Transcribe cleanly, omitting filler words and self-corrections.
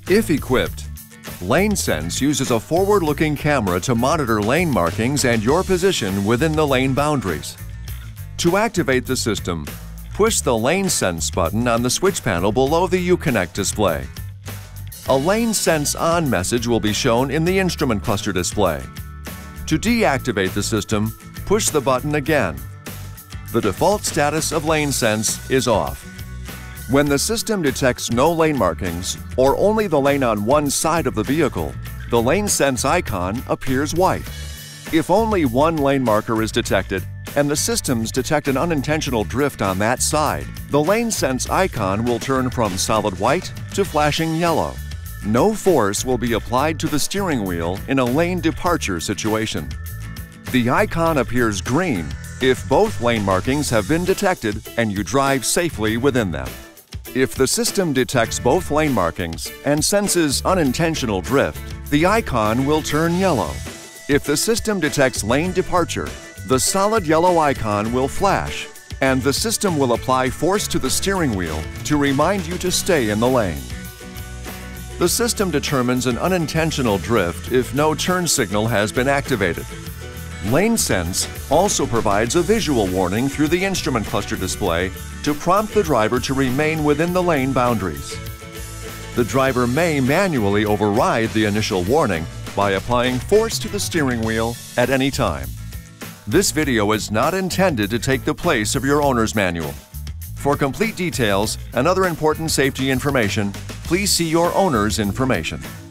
If equipped, LaneSense uses a forward-looking camera to monitor lane markings and your position within the lane boundaries. To activate the system, push the LaneSense button on the switch panel below the Uconnect display. A LaneSense On message will be shown in the instrument cluster display. To deactivate the system, push the button again. The default status of LaneSense is off. When the system detects no lane markings or only the lane on one side of the vehicle, the LaneSense icon appears white. If only one lane marker is detected and the systems detect an unintentional drift on that side, the LaneSense icon will turn from solid white to flashing yellow. No force will be applied to the steering wheel in a lane departure situation. The icon appears green if both lane markings have been detected and you drive safely within them. If the system detects both lane markings and senses unintentional drift, the icon will turn yellow. If the system detects lane departure, the solid yellow icon will flash, and the system will apply force to the steering wheel to remind you to stay in the lane. The system determines an unintentional drift if no turn signal has been activated. LaneSense also provides a visual warning through the instrument cluster display to prompt the driver to remain within the lane boundaries. The driver may manually override the initial warning by applying force to the steering wheel at any time. This video is not intended to take the place of your owner's manual. For complete details and other important safety information, please see your owner's information.